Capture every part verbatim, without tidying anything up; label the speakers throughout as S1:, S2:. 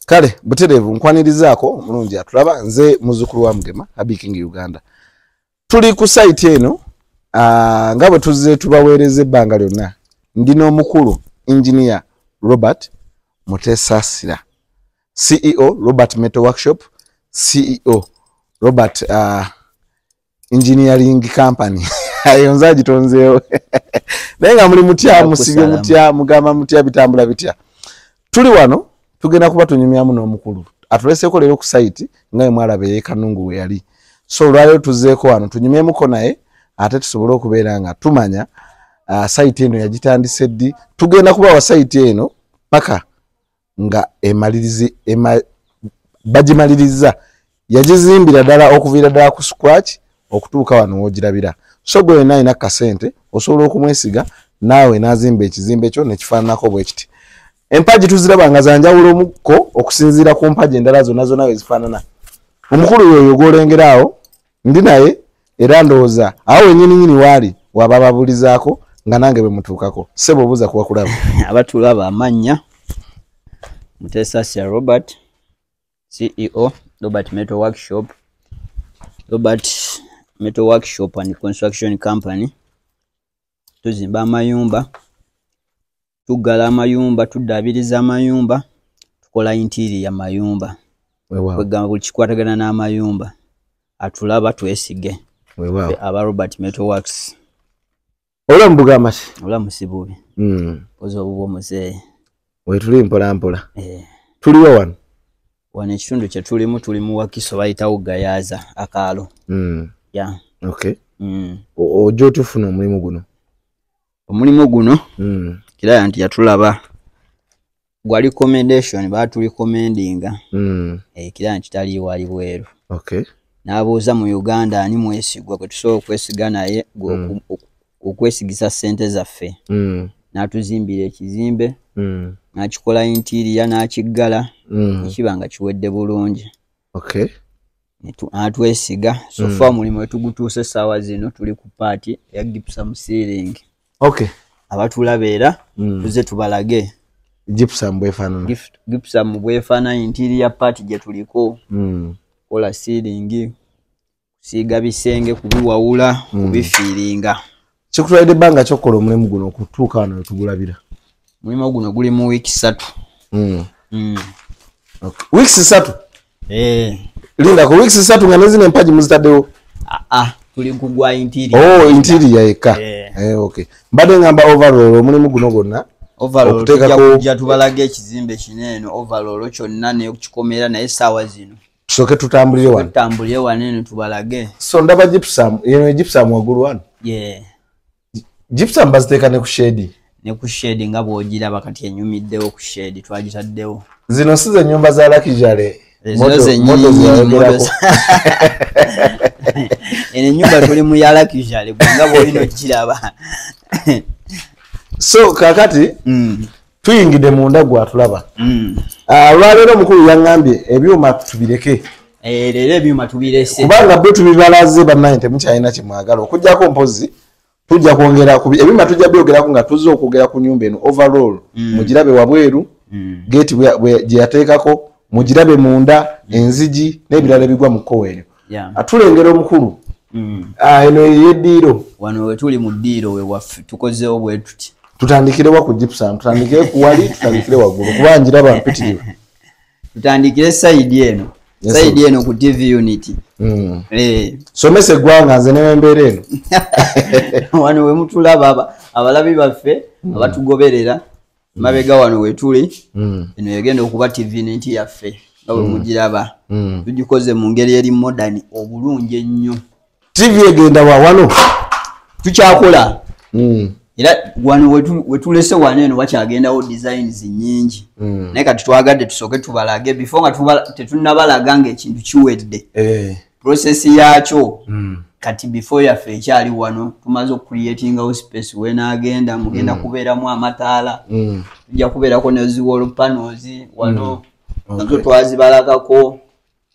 S1: Kale buterevu nkwanirizaako mulungi atulaba nze muzukulu wa Mugema Abiking Uganda. Tuli ku site eno uh, nga bwe tuzze tubaweereza ebbanga lyonna. Ndino omukulu engineer Robert Mutesasira, C E O Robert Metal Workshop, C E O Robert uh, Engineering Company. Ayonza gitonzeo. Nenga muli mutya musibye mutya mugamba mutya bitambula bitya. Tuli wano tugenda kuba tunyumyamu n'omukulu. Atuleseko lero ku site nga mwalabe ye Kanungu we yali. So lwalo tuzeeko wano tunyumyemuko naye ate tusobole okubeera nga tumanya uh, site eno yagitandise ddi. Tugenda kuba wa site eno paka nga emalirizi ema bagimaliriza yagizimbira ddala okuvira ddala ku scratch okutuuka wano wogirabira. So gwe naye nakasente osobola okumwesiga naawe nazimba ekizimbe kyo nekifaananako bwe kiti. Empaji tuziraba nga zanjawulo omukko okusinziira ku mpaji endala zonna zonna we zifaanana. Omukulu yoyo gwolengeraawo ndi naye era ndowooza awo wennyini nyini waali waba babulizaako nga nange bwe mutuukako. Ssebo obuuza kuba kulaba.
S2: Abatulaba amannya Mutesasira Robert, C E O Robert Metal Workshop, Robert Metal Workshop and Construction Company. Tuzimba amayumba, tugala amayumba, tudabiriza amayumba, tukola interior amayumba.
S1: Wewa.
S2: Kwegamba buli kikwatagana n'amayumba. Atulaba twesige.
S1: Wewa.
S2: Aba Robert Metal Works.
S1: Ola mbugama ki?
S2: Ola musibubi.
S1: Mm.
S2: Ozo obubo muzee.
S1: We tuli mpola mpola.
S2: Eh.
S1: Tuliwa wano.
S2: Wano ekitundu kye tulimu tulimu Wakiso bayitawo Gayaza akaalo.
S1: Mm.
S2: Yeah.
S1: Okay.
S2: Mm.
S1: Ojo tufuna omulimu guno.
S2: Omulimu guno
S1: mm.
S2: Kiraya nti yatulaba gwa recommendation baatu recommendinga
S1: mm.
S2: eh kiraya nti tali wali bweru.
S1: Okay.
S2: N'abuuza mu Uganda ani mwesigwa kwe tusobola okwesiga naye
S1: mm.
S2: okwesigisa ssente zaffe.
S1: mm.
S2: N'atuzimbira ekizimbe
S1: mm.
S2: n'akikola interior n'akiggala
S1: mm.
S2: ekibanga kiwedde bulungi.
S1: Okay.
S2: Atwesiga so
S1: mm.
S2: far mulimu wetugutuuse essaawa zino tuli ku paati ya gypsum ceiling.
S1: Okay.
S2: Abatulabeera
S1: mm.
S2: tuze tubalage
S1: gypsum bwefaanana.
S2: Gypsum bwefaanana interior part gye tuliko.
S1: mm.
S2: Kola ceiling, kusiiga bisenge, kubiwawula, mm. kubifiiringa.
S1: Kikutwalidde ebbanga ky'okukola omulimu guno okutuuka wano wetugulabira?
S2: Omulimu guno guli mu wiiki ssatu.
S1: mm.
S2: mm.
S1: Okay. Wiiki ssatu?
S2: Eh.
S1: Linda ku wiiki ssatu nga nezina empagi muzitaddewo?
S2: Ah ah, tuli kugwa interior.
S1: Oh, interior yekka.
S2: Eh.
S1: Eh, okay. Mbadde ngamba overall omulimu guno gwonna.
S2: Overall tujja tubalage ekizimbe kineeno overall kyonna ne kikomera naye essaawa zino.
S1: Tusoke tutambulire wano.
S2: Tutambulire wano tubалage.
S1: So ndaba gypsum, yeno gypsum wagulu wano.
S2: Yeah.
S1: Gypsum baziteeka ne ku shade.
S2: Ne ku shade nga bw'ogiraba kati enyumiddewo ku shade twagitaddewo.
S1: Zino si ze nnyumba za Lakijale.
S2: Zino ze nnyinyi. Eno ennyumba tuli mu ya Lakijale nga bw'olina okiraba.
S1: So kakati
S2: mm.
S1: tuyingide munda gwatulaba.
S2: Mm.
S1: Ah, lwaleero omukulu yaŋŋambye ebyuma tubireke.
S2: Eh, leero ebyuma tubirese.
S1: Kubanga bwe tubibalaze bannange temukyalina kye mwagala. Okuggyako mpozi tujja kwongera ku ebyuma tujja byogerako nga tuzze okwogera ku nnyumba eno overall.
S2: Mm.
S1: Mugirabe wabweru, mm. gate gye yateekako, mugirabe munda, mm. enzigi n'ebirala ebigwa mu kkowe eryo.
S2: Yeah.
S1: Atulengera omukulu.
S2: Mm.
S1: Ah, eno y'eddiiro.
S2: Wano we tuli mu ddiiro we waffe tukozeewo bwe tuti.
S1: Tutandikire wa ku gypsum, tutandikire ku wali, tutandikire waggulu. Kuba njiraba mpitirivu.
S2: Tutandikire side eno. Yes, side eno ku T V unit.
S1: Mm.
S2: Eh.
S1: Somese eggwanga nze n'embeera eno.
S2: Wano we mutulaba abalabi baffe mm. abatugoberera mm. mabega wano we tuli. Mm. Eno yagenda okuba T V unit yaffe. Nga bwe mugiraba. Mm. Tugikoze mu ngeri eri modern obulungi ennyo.
S1: T V egenda wa wano.
S2: Tukyakola.
S1: Mm.
S2: Era wano wetu wetulese wano eno wakyagendawo designs nyingi. Mm. Naye kati twagadde tusoke tubalage before nga tubala tetunnabalaga ng'ekintu kiwedde. Eh. Process yakyo. Mm. Kati before yaffe ekyali wano tumaze okucreatingawo space we naagenda mugenda mm. kubeeramu amataala. Mm. Tujja kubeerako ne wall panels wano. Mm. Nazo okay. twazibalagako.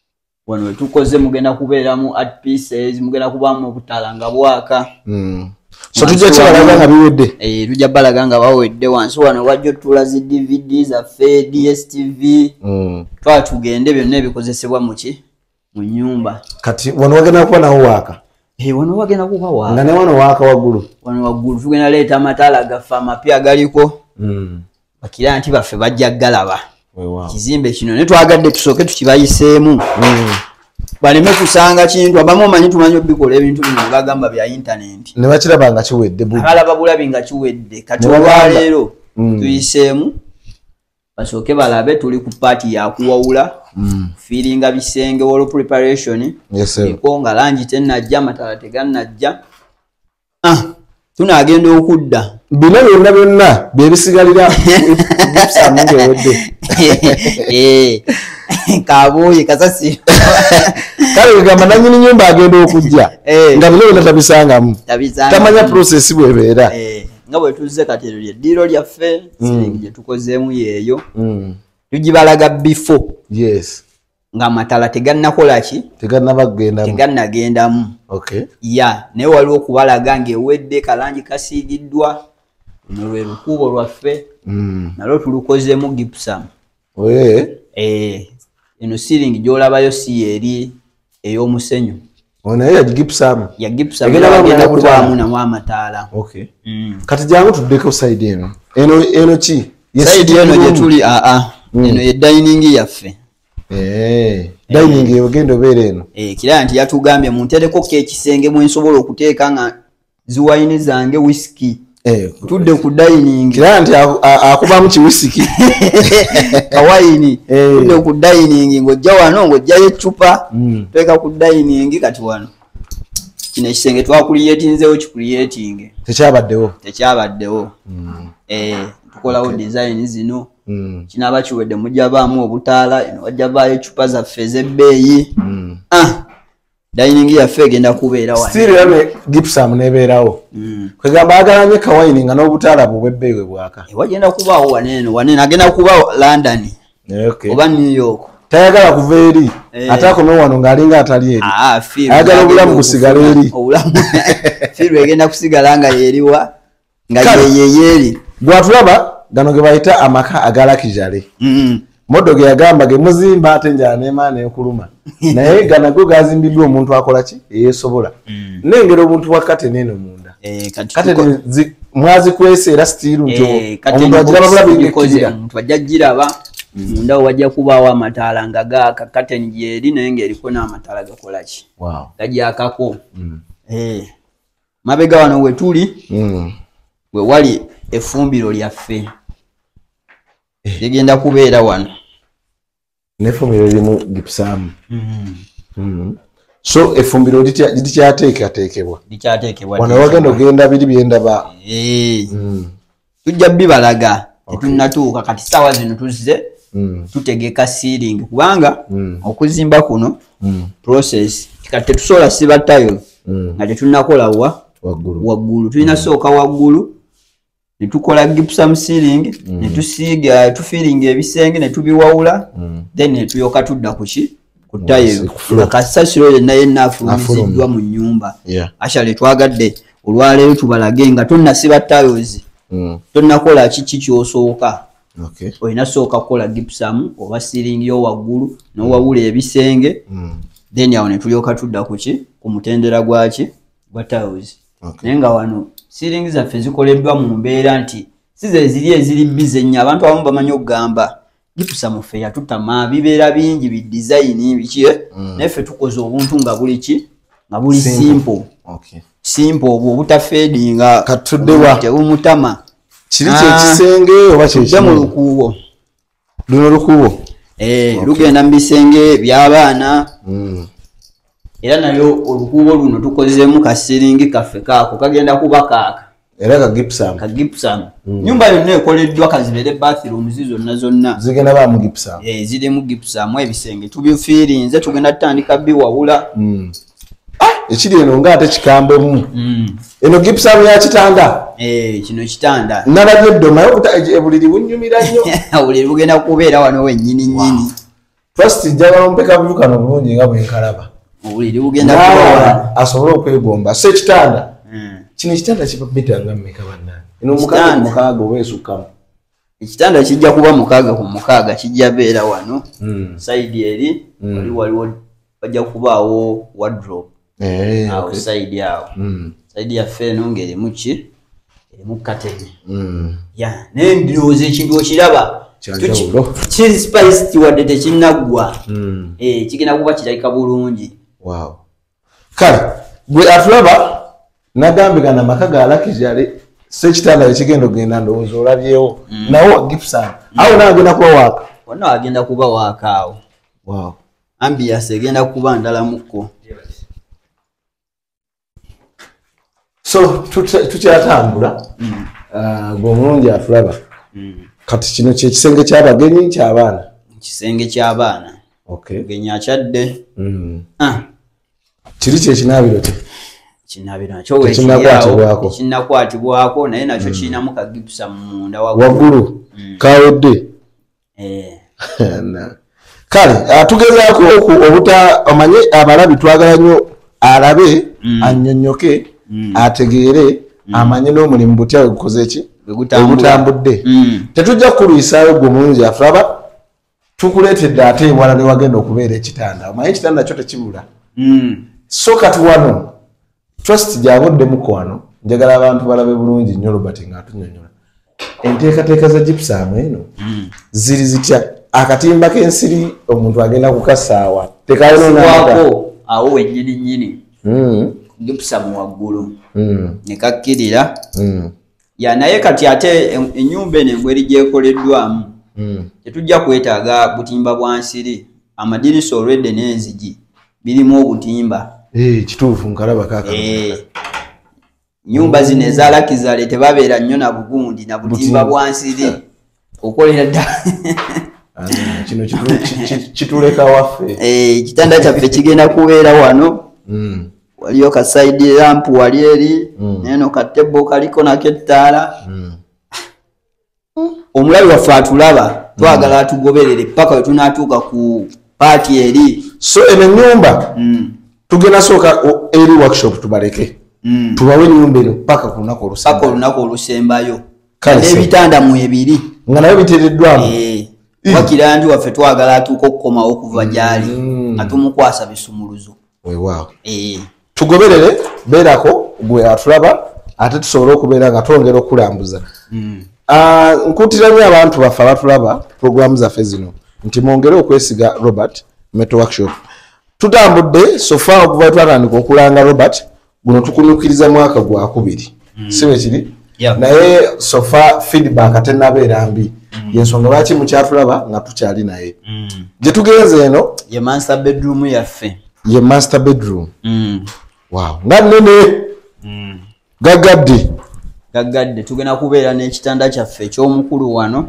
S2: Wano wetukoze mugenda kubeeramu art pieces mugenda kubaamu obutaala nga bwaka. Mm.
S1: so tujja kibalaga nga biwedde
S2: eh tujja balaga nga bawedde wansi wano wajjo tula zi D V D za fe D S T V mm twa tugende byonna ebikozesebwa mu ki mu nyumba
S1: kati wano wagenda kuba nawo waaka
S2: eh wano wagenda kuba waaka
S1: nga ne wano waaka waggulu
S2: wano waggulu tugenda leeta amatala gafa amapya galiko
S1: mm
S2: bakira nti baffe bajja galaba
S1: wow.
S2: Kizimbe kino ne twagadde tusooke tukibayiseemu mm baleme kusanga kintu abamu manyi tumanyi obikola ebintu bino bagamba bya internet
S1: ne bakiraba nga kiwedde bu
S2: abalaba bulabi nga kiwedde kati olwaleero mm. tuyiseemu basooke balabe tuli ku party ya kuwawula mm. feelinga bisenge wall preparation
S1: yes sir
S2: ikonga langi tenajja matala tegannajja ah tunagenda okudda
S1: bino byonna byonna byebisigalira bisamunge wedde
S2: eh kabuye kasasi
S1: kale bigamba nanyini nyumba agenda okujja nga bino byonna tabisangamu tamanya process bwebeera
S2: eh nga bwe tuzze katero lye diro lyaffe siringi gye tukozeemu yeeyo tugibalaga before
S1: yes
S2: nga amatala tegannakola ki
S1: tegannabagendamu
S2: tegannagendamu
S1: okay
S2: ya naye waliwo okubalaga ng'ewedde kalangi kasiigiddwa luno lwe lukuubo lwaffe mm. nalwo tulukozeemu gypsum
S1: oye
S2: eh eno siringi gy'olabayo si eri ey'omusenyu
S1: onaye ya gypsum
S2: ya gypsum agenda kubaamu namu amataala
S1: okay mm. kati jangu tuddeko side eno eno eno ki
S2: side eno gye tuli aa mm. eno ye dining yaffe
S1: eh dining eh. Ogenda obeera eno
S2: eh kira nti yatugambye muntereko kekisenge mwe nsobola okuteeka nga ziwayini zange whisky eh tudde ku dining
S1: kira nti akubamu ki whisky
S2: kawayini tudde ku dining ngojja wano ngojja yechupa mm. Teka ku dining kati wano kino ekisenge twakuliyetinzeewo kikuliyetinge
S1: tekyabaddewo
S2: tekyabaddewo mm. eh tukolawo okay. Design zino mm. kinaba kiwedde mujja baamu obutaala eno wajja baayo chupa za fezebbeeyi mm. ah dining yaffe egenda kubeera wano
S1: still yame gypsum nebeerawo mm. kwegamba agalanye kawayini nga n'obutaala bwebbeewe bwaka
S2: e wagenda kubaawo waneno waneno agenda kubaawo London
S1: okay.
S2: Oba New York
S1: tayagala kuva eri eh. Atakomye wano ng'alinga atali eri
S2: ah,
S1: ayagala obulamu kusigala eri
S2: obulamu fiiru egenda kusigala nga yeriwa nga yeyeyeeri
S1: gwatulaba gano ge bayita amaka agalakijale mm -hmm. Modo ge yagamba ge muzimba ate njala n'emaana ekuluma naye ganago gazimbiddwa omuntu akola ki eyesobola mm. Nengera omuntu wakate neno munda
S2: eh,
S1: kate mwazi kwese era stiru njo
S2: eh, omuntu ajira babula bikoze omuntu ajja giraba munda mm. Wajja kubaawo amataala nga gaaka kate njeri naye ng'eriko n'amataala gakola ki
S1: wow.
S2: Gajakako mm. eh mabega wano we tuli mm. we wali efumbiro lyaffe ligenda kubeera wano
S1: nefumbiro limu gypsum mm mm so efumbiro litikyateekateekebwa
S2: likyateekebwa
S1: wano wagenda ogenda biri byendaba
S2: eh mm. Tujja bibalaga tetunnatuuka okay. Kati saawa zino tuzze mm. Tutegeka ceiling kubanga mm. Okuzimba kuno mm. Process kati tetusobola siba tile mm. Nga tetunnakola wa
S1: waggulu
S2: waggulu tulina mm. Sooka waggulu netukola gypsum ceiling mm. Netusiiga tufiringa ebisenge netubiwawula mm. Then netuyoka tudda kuki ku tile akasasiro yenna yenna afulumiziddwa mu nyumba
S1: yeah.
S2: Ashale twagadde olwaleero tubalage nga tonnasiba tiles mm. Tonnakola kiki kyosooka
S1: okay.
S2: Olina sooka kukola gypsum oba ceiling yo waggulu n'owawula ebisenge mm. Then awo netulyoka tudda kuki ku mutendera gwaki gwa tiles okay. Naye nga wano ceiling zaffe zikoleddwa mu mbeera nti size ziri eziri bize nnyo abantu abamu bamanyi okugamba gypsum ffe yatutama bibeera bingi bi design biki mm. Naffe tukoze obuntu nga buli ki nga buli simple, simple.
S1: Okay.
S2: Simple obwo obutafeedinga
S1: katuddewa
S2: tebumutama
S1: kiri kyekisenge oba
S2: kyekisenge mu lukuubo
S1: luno lukuubo
S2: eh okay. Lugenda mu bisenge by'abaana mm. Era nayo olukuubo luno tukozeemu ka ceiling kaffe kaako kagenda kuba kaaka
S1: era ka gypsum
S2: ka gypsum mm. Nyumba yonna ekoleddwa kazibere bathroom zonna zonna
S1: zigenda ba mu gypsum
S2: eh ziri mu gypsum ebisenge tubifiirinze tugenda tutandika biwawula
S1: mm. Ah ekiri eno nga ate kikambemu mm. Eno gypsum ya kitanda
S2: eh kino kitanda
S1: nalabye ddoma ebuliri bunyumira nnyo
S2: obuliri bugenda kubeera wano wennyini nnyini wow.
S1: Trust jaba mpeka bukano bulungi nga bwenkalaba
S2: obuliri bugenda kubeera
S1: asobola okwegomba se kitanda mm. kino kitanda kibabita nga mmeka bannange eno mukaaga mukaaga oweesukamu
S2: ekitanda kijja kuba mukaaga ku mukaaga kijja beera wano side eri wali waliwo bajja kubaawo wardrobe awo side awo side yaffe eno ng'erimu ki erimu kateni ya naye ndowooza ekintu okiraba kispiced wadde tekinnaggwa kigenda kuba kirabika bulungi
S1: kale gwe atulaba nagambigana amaka ga lakijale sekitanda ekigenda ogenda ndowooza olabyewo nawo wa Gibson awo naagenda kuba waaka
S2: wonna agenda kuba waaka awo ambiance egenda kuba ndala mukko
S1: so tukyatambula gwe omulungi atulaba kati kino kyekisenge ky'abagenyi ky'abaana
S2: kisenge ky'abaana genyi akyadde
S1: kiri kyekinaabiro te
S2: kinabiro nakyo weekiriawo kinnakwatibwako naye nakyo kirinamu ka Gibson munda
S1: waggulu kawedde kale tugezaako obuta omanye abalabi twagala nnyo alabe annyonnyoke ategeere amanye n'omulimu butya wegukoze ki ogutambudde tetujja kukulwisaayo gwe mulungi afulaba tukuleetedde ate ewala ne wagenda okubeera ekitanda omanye ekitanda kyo tekibula so kati wano trust gyaboddemuko wano njagala abantu balabe bulungi nnyo Robert ng'atunnyonnyola enteekateeka za Gibson eno ziri zitya akatimba k'ensiri omuntu agenda kukasaawa
S2: tekayononako awo wennyini nnyini Gibson waggulu ne kakkirira ya naye kati ate ennyumba eno engweri gyekoleddwamu tetujja kwetaaga butimba bwa nsiri amadirisa olwedde n'enzigi birimu obutimba
S1: kituufu nkalaba kaka
S2: nyumba zino ezalakizale tebabeera nnyo na bugundi na butimba bwa nsiri okolera ddala
S1: kino kituleka waffe
S2: ekitanda kyaffe kigenda kubeera wano waliyo ka side lamp wali eri neno katebo kaliko nako ettaala omulabi waffe atulaba twagala atugoberere paka we tunaatuuka ku paati eri
S1: so eno ennyumba tugenda sooka eri workshop tubaleke tubawe ennyumba eno paka ku lunaku
S2: olusembayo n'ebitanda mu ebiri
S1: nga nayo biteereddwamu
S2: wakira nti waffe twagala atuuka okukomawo okuva gyali nga tumukwasa bisumuluzo
S1: weewaawo tugoberere beerako gwe atulaba ate tusobole okubeera nga twongera okulambuza nkuutira nnyo abantu baffe abatulaba puroguramu zaffe zino nti mwongere okwesiga Robert Metal Workshop tutambudde sofa okuva twatandika okulanga Robert guno tukunyukiriza mwaka gwa kubiri si bwe kiri naye sofa feedback tenabeera mbi yensonga lwaki mukyatulaba nga tukyali naye gye tugenze eno
S2: ye master bedroom yaffe
S1: ye master bedroom wow nga nnene gagadde
S2: gagadde tugenda kubeera n'ekitanda kyaffe eky'omukulu wano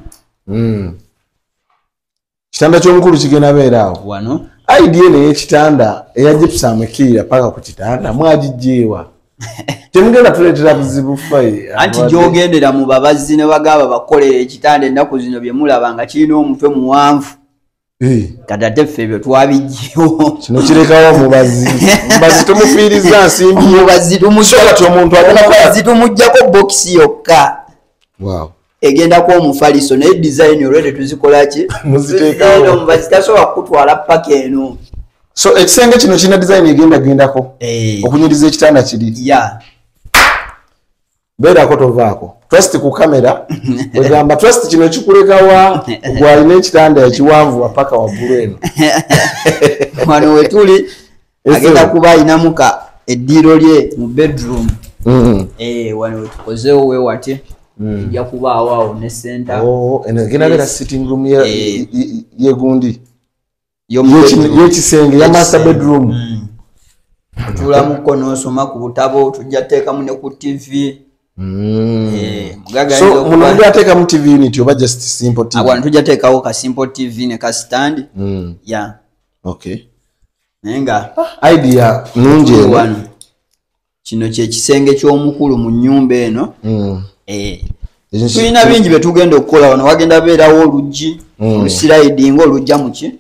S1: kitanda ky'omukulu kigenda beera awo
S2: wano
S1: idea n'ey'ekitanda eya Gibson ekirira paka ku kitanda mwagijjeewa temugenda tuleetera buzibu ffe
S2: anti gy'ogendera mu babazzi ne bagamba bakolera ekitanda ennaku zino bye mulaba nga kirina omutwe muwanvu kati ate ffe ebyo twabijjeewo
S1: kino kirekawo mubazi mubazi tumufiiriza nsimbimubazi
S2: tumuggyako bokisi yokka egendako omufaliso naye design olwedde tuzikolaki muziteekawo mubazi tasobola kukutwala paka eno
S1: so ekisenge kino kirina design egenda gendako okunyiriza ekitanda kiri beerako tovaako trust ku kamera wegamba trust kino kikulekawa gwalina ekitanda ekiwanvu wapaka waggulu eno
S2: wano wetuli agenda kuba ayinamuka eddiiro lye mu bedroom wano wetukozeewo wewate ejja kubaawo awo ne center
S1: egenda beera sitting room yegundi yekisenge ya master bedroom
S2: tulamuko n'osoma ku butabo tujja teekamu ne ku tv
S1: so munonga ateeka mu tv unit oba just simple tv
S2: agwana tujja teekawo ka simple tv ne ka stand ya
S1: okay
S2: nenga
S1: idea nungi
S2: wano kino kye kisenge ky'omukulu mu nnyumba eno eh tulina bingi bye tugenda okukola wano wagenda beerawo oluggi olusliding olujja mu ki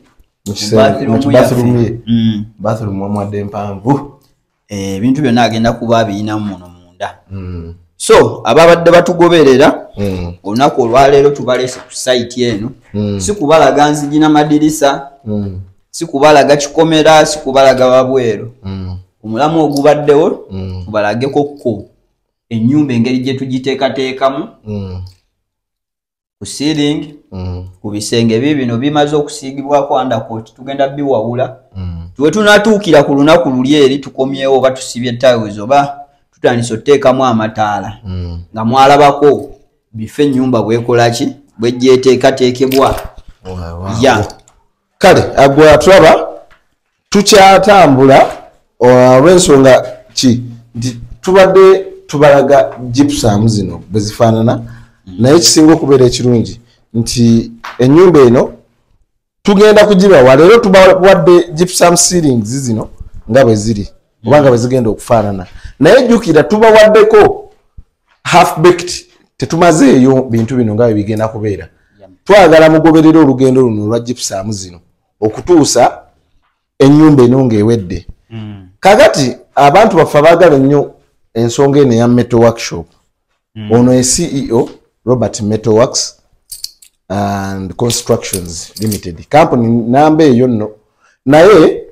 S1: bathroom omwadde empanvu
S2: ebintu byonna agenda kuba abiyinamu muno munda dda mm. So ababadde batugoberera mm. olunaku olwaleero tubalese ku site eno mm. si kubalaga nzigi n'amadirisa mm. si kubalaga kikomera si kubalaga wabweru mm. omulamu ogubaddewo mm. tubalageko ko ennyumba engeri gye tugiteekateekamu mm. ku ceiling mm. ku bisenge bibino bimaze okusiigibwako undercoat tugenda biwawula mm. tuwe tunatuukira ku lunaku luli eri tukomyewo oba tusibye tiles oba tutandise oteekamu amataala mm. nga mwalabako bife ennyumba bwekolaki bwegyeteekateekebwa
S1: wow, wow. ya kale agwa tulaba tukyatambula olw'ensonga ki nti tubadde tubalaga gypsum zino bwe zifaanana mm. naye kisinga okubeera ekirungi nti ennyumba eno tugenda kugibawa leero tubawadde gypsum ceilings zino nga bwe ziri mm. oba nga bwe zigenda okufaanana naye jjukira tubawaddeko half baked tetumazeeyo bintu bino nga bwe bigenda kubeera yeah. twagala mugoberera olugendo luno olwa gypsum zino okutuusa ennyumba eno ng'ewedde mm. kakati abantu baffe abaagala ennyo ensonga eno eya metal workshop mm. ono ye C E O Robert Metal Works and Constructions Limited company namba eyo nno naye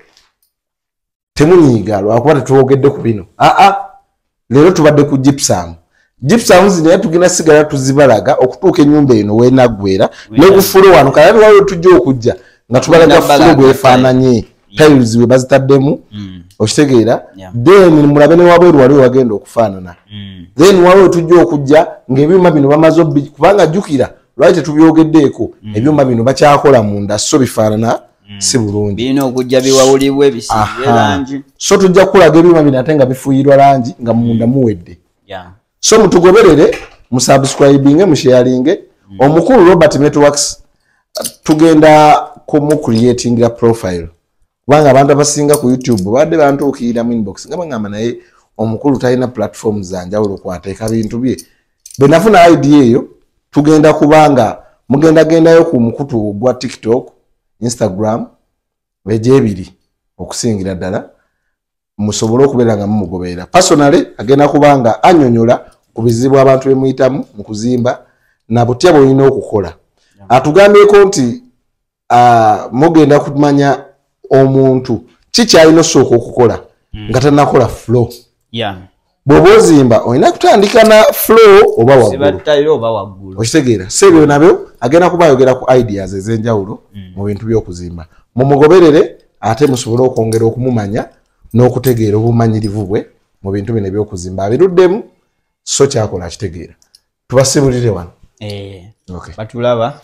S1: temunyiiga lwakuba tetwogedde ku bino aa leero tubadde ku gypsum gypsum zino tugenda sigala tuzibalaga okutuuka ennyumba eno weenaggwera ne ku fulo wano kala lwayo tujja okujja nga tubalaga fulo bwefaananye tiles we bazitaddemu mm. okitegeera yeah. then mulabe ne wabweru wali wagenda okufaanana mm. then wawe tujja okujja ng'ebyuma bino bamaze kubanga jjukira lwali tetubyogeddeeko mm. ebyuma bino bakyakola munda so bifaanana mm. si bulungi
S2: birina okujja biwawulibwe bisiibe langi
S1: so tujja kulaga ebyuma bino ate nga bifuuyirwa langi nga munda muwedde
S2: yeah.
S1: so mutugoberere musubscribinge musharinge mm. omukulu Robert Metal Works tugenda kumu creating profile kubanga abantu abasinga ku YouTube badde bantuukirira mu inbox nga bangamba naye omukulu talina platforms zanjawulo kwateeka bintu bye bwe nafuna idea eyo tugenda kubanga mugenda gendayo ku mukutu gwa TikTok Instagram beje ebiri okusingira ddala musobole okubeera nga mumugoberera personally agenda kubanga anyonyola ku bizibu abantu bemuyitamu mu kuzimba na butya bwolina okukola atugambyeko nti uh, mugenda kumanya omuntu kikyalina osooka okukola mm. nga tannakola flow
S2: yeah.
S1: bw'oba ozimba olina kutandika na flow oba waggulu okitegeera sebyo nabyo agenda kuba ayogera ku ideas ez'enjawulo mm. mu bintu by'okuzimba mumugoberere ate musobole okwongera okumumanya n'okutegeera obumanyirivu bwe mu bintu bino eby'okuzimba abiruddemu so kyakola akitegeera tubasibulire wano
S2: eh, okay. batulaba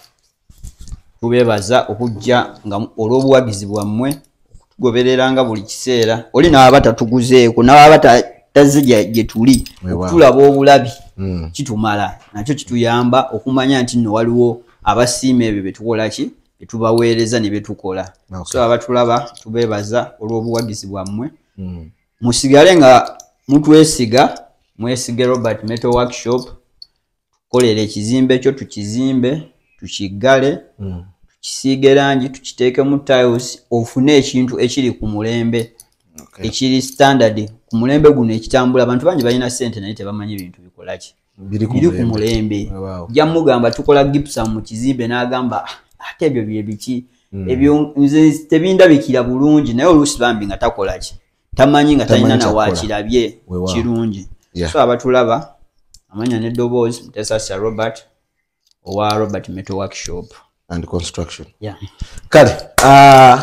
S2: tubebaza okujja nga olw'obuwagizi bwammwe okutugobereranga buli kiseera oli n'aba tatuguzeeko n'aba tazze gye tuli okutulaba obulabi mm. kitumala nakyo kituyamba okumanya nti nno waliwo abasiima ebyo betukola ki betubaweereza ne betukola okay. so abatulaba tubebaza olw'obuwagizi bwammwe mm. musigale nga mutwesiga mwesige Robert Metal Workshop tukolere ekizimbe kyo tukizimbe tukigale mm. tukisiige langi tukiteeke mu tiles ofune ekintu ekiri ku mulembe okay. ekiri standard ku mulembe guno ekitambula abantu bangi balina ssente naye tebamanyi bintu bikolaki biri ku mulembe wow. Jamugamba tukola gypsum mu kizimbe n'agamba ate ebyo bye biki mm. ebyo nze tebindabikira bulungi naye oluusi bambi nga takolaki tamanyi nga talina na wakirabye kirungi yeah. so abatulaba amanya n'eddoboozi Mutesa Robert owa Robert Metal Workshop
S1: and Construction
S2: yeah.
S1: kale uh,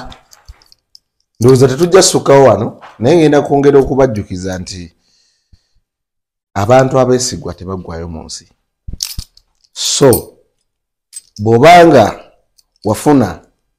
S1: ndowooza tetujja ssukawo wano naye ngenda kwongera okubajjukiza nti abantu abeesigwa tebaggwayo mu nsi so bw'obanga wafuna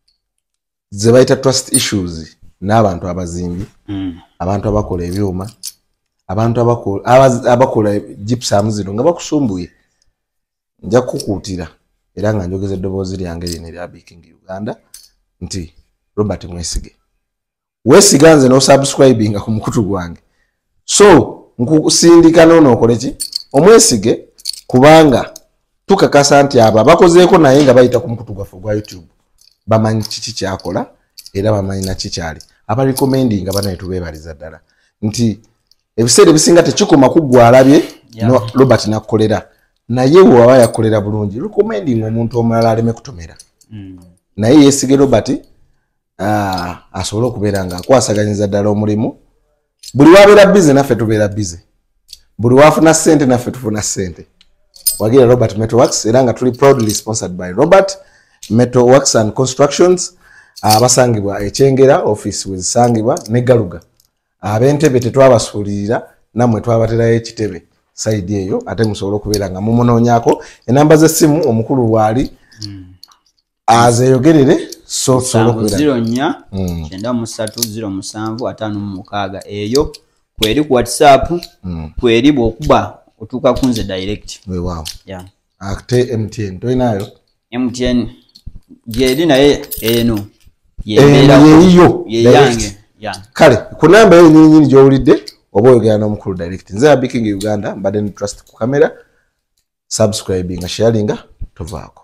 S1: ze bayita trust issues n'abantu abazimbi mm. abantu abakola ebyuma abantu abakola abakola gypsum zino nga bakusumbuye nja kukuutira era nga njogeza eddoboozi lyange lino erya Baking Uganda nti Robert mwesige weesiga nze n'osubscribinga ku mukutu gwange so nkusindika noono okole ki omwesige kubanga tukakasa nti abo abakozeeko naye nga bayita ku mukutu gwaffe gwa YouTube bamanyi kiki kyakola era bamanyi na kikyali abarecommendinga banaye tubeebaliza ddala nti ebiseera ebisinga tekikoma kuggwa alabye
S2: Yeah.
S1: no Robert nakolera naye bw'aba yakolera bulungi recommending omuntu omulala aleme kutomera
S2: Mm.
S1: naye yeesige Robert ah asobola okubeera nga akwasaganyiza ddala omulimu buli wabeera busy naffe tubeera busy buli wafuna ssente naffe tufuna ssente wagira Robert Metalworks era nga tuli proudly sponsored by Robert Metalworks and Constructions abasangibwa ekyengera office wezisangibwa ne Galuga ab'Entebbe tetwabasuulirira namwe twabaterayo ekitebe side eyo ate musobola okubeera nga mumunoonyako enamba z'essimu omukulu waali mm. azeeyogerere so sobola okubeera
S2: zero nnya kyenda mu ssatu zero musanvu ataano mu mukaaga eyo kweri ku WhatsApp mm. kweri bw'okuba otuuka ku nze direct
S1: weewaawo
S2: yeah.
S1: ate M T N toyinayo
S2: M T N gyeri naye eno
S1: yeyiyo
S2: yeyange yeah.
S1: kale ku namba eyo nyini nyini gy'owulidde oba oyogera n'omukulu direct nze Happy King Uganda mbadde ne trust ku kamera subscribing sharinga tovaako